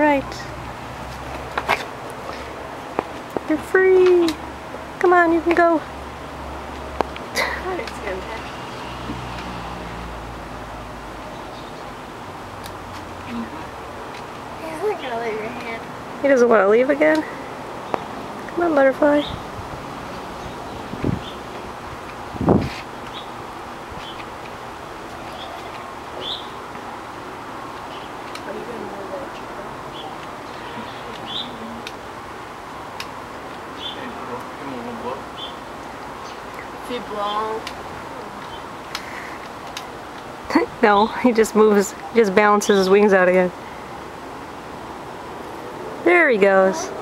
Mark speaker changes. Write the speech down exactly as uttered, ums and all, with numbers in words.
Speaker 1: Alright. You're free. Come on, you can go. He doesn't want to leave again? Come on, butterfly. No, he just moves, just balances his wings out again. There he goes.